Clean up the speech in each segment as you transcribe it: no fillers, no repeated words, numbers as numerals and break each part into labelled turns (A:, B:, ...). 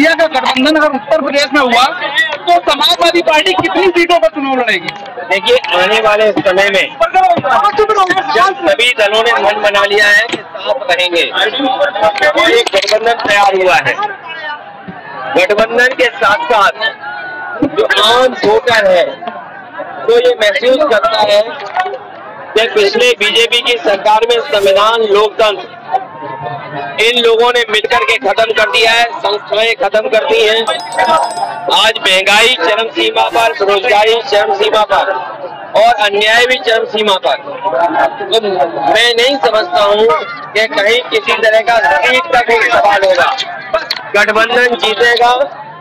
A: India का गठबंधन अगर उत्तर प्रदेश में हुआ तो समाजवादी पार्टी कितनी सीटों पर चुनाव लड़ेगी?
B: देखिए, आने वाले समय में जब सभी दलों ने मन बना लिया है कि साथ रहेंगे और एक गठबंधन तैयार हुआ है, गठबंधन के साथ साथ जो आम वोटर है तो ये महसूस करता है कि पिछले बीजेपी की सरकार में संविधान, लोकतंत्र इन लोगों ने मिलकर के खत्म कर दिया है, संस्थाएं खत्म कर दी हैं। आज महंगाई चरम सीमा पर, बेरोजगारी चरम सीमा पर और अन्याय भी चरम सीमा पर। तो मैं नहीं समझता हूँ कि कहीं किसी तरह का सीट का कोई सवाल होगा। गठबंधन जीतेगा।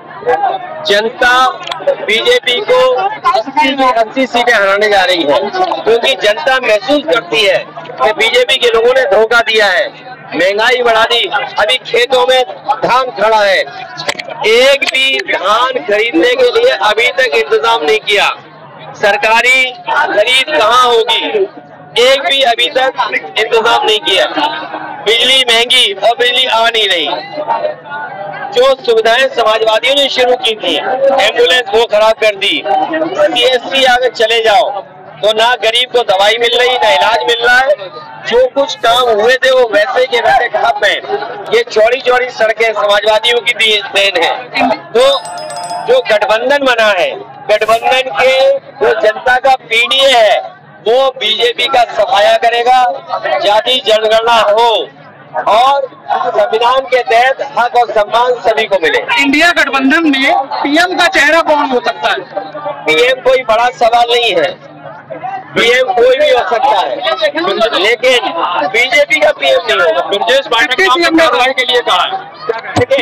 B: जनता बीजेपी को 80 सीटें हराने जा रही है, क्योंकि जनता महसूस करती है कि बीजेपी के लोगों ने धोखा दिया है, महंगाई बढ़ा दी। अभी खेतों में धान खड़ा है, एक भी धान खरीदने के लिए अभी तक इंतजाम नहीं किया। सरकारी खरीद कहाँ होगी, एक भी अभी तक इंतजाम नहीं किया। बिजली महंगी और बिजली आ नहीं रही। जो सुविधाएं समाजवादियों ने शुरू की थी, एम्बुलेंस वो खराब कर दी। CSC आगे चले जाओ तो ना गरीब को दवाई मिल रही, ना इलाज मिल रहा है। जो कुछ काम हुए थे वो वैसे के वैसे खत्म है। ये चौड़ी चौड़ी सड़कें समाजवादियों की देन है। तो जो गठबंधन बना है, गठबंधन के जो जनता का पीडीए है वो बीजेपी का सफाया करेगा। जाति जनगणना हो और संविधान के तहत हक और सम्मान सभी को मिले।
A: इंडिया गठबंधन में पीएम का चेहरा कौन हो सकता है?
B: पीएम कोई बड़ा सवाल नहीं है, पीएम कोई भी हो सकता है, लेकिन बीजेपी का पीएम नहीं होगा।
A: ब्रजेश पाठक ने कार्रवाई के लिए कहा है।
B: ठीक है,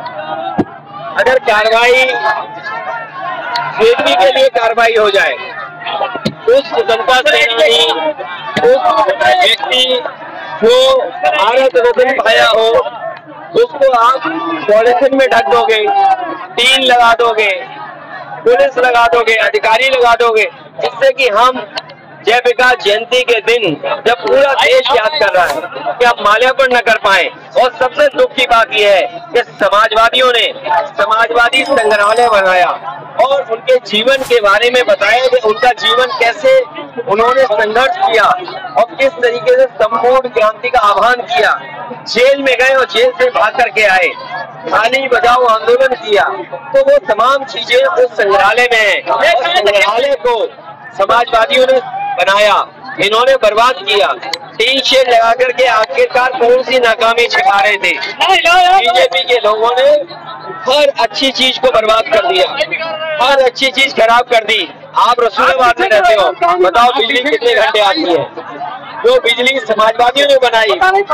B: अगर कार्रवाई जेपी के लिए कार्रवाई हो जाए, उस जनता सेनानी, उस व्यक्ति जो भारत रत्न पाया हो, उसको आप पॉलिथिन में ढक दोगे, टीन लगा दोगे, पुलिस लगा दोगे, अधिकारी लगा दोगे, जिससे कि हम जय विकास जयंती के दिन जब पूरा देश याद कर रहा है कि हम माल्यार्पण न कर पाए। और सबसे दुख की बात यह है कि समाजवादियों ने समाजवादी संग्रहालय बनाया और उनके जीवन के बारे में बताया कि उनका जीवन कैसे उन्होंने संघर्ष किया और किस तरीके से संपूर्ण क्रांति का आह्वान किया। जेल में गए और जेल से भाग करके आए, थाली बजाओ आंदोलन किया। तो वो तमाम चीजें उस संग्रहालय में है। संग्रहालय को समाजवादियों ने बनाया, इन्होंने बर्बाद किया। टीन शेड लगा करके आखिरकार कौन सी नाकामी छिपा रहे थे? बीजेपी के लोगों ने हर अच्छी चीज को बर्बाद कर दिया, हर अच्छी चीज खराब कर दी। आप रसूलाबाद में रहते हो, बताओ बिजली कितने घंटे आती है? जो बिजली समाजवादियों ने बनाई,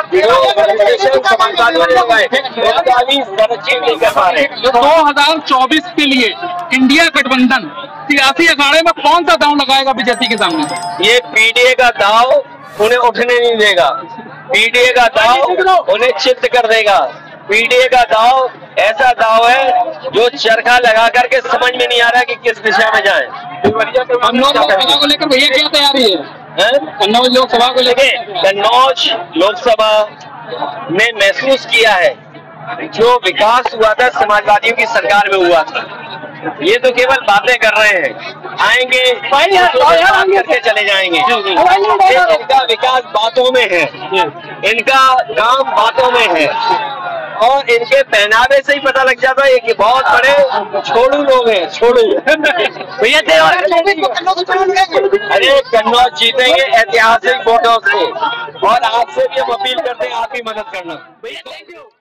B: जो समाजवादियों ने लगाए, उसका अभी संरक्षण नहीं कर पा रहे।
A: 2024 के लिए इंडिया गठबंधन सियासी अखाड़े में कौन सा दांव लगाएगा बीजेपी के सामने?
B: ये पीडीए का दाव उन्हें उठने नहीं देगा। पीडीए का दाव उन्हें चित्त कर देगा। पीडीए का दाव ऐसा दाव है जो चरखा लगा करके समझ में नहीं आ रहा कि किस दिशा में जाए।
A: कन्नौज लोकसभा को लेकर भैया क्या तैयारी है? कन्नौज लोकसभा को लेकर
B: कन्नौज लोकसभा में महसूस किया है जो विकास हुआ था समाजवादियों की सरकार में हुआ था। ये तो केवल बातें कर रहे हैं, आएंगे करके चले जाएंगे। इनका विकास बातों में है, इनका काम बातों में है और इनके पहनावे से ही पता लग जाता है कि बहुत बड़े छोड़ू लोग हैं। छोड़ू भैया, अरे कन्नौज जीतेंगे ऐतिहासिक वोटों से। और आपसे भी हम अपील करते हैं, आप ही मदद करना भैया। Thank you.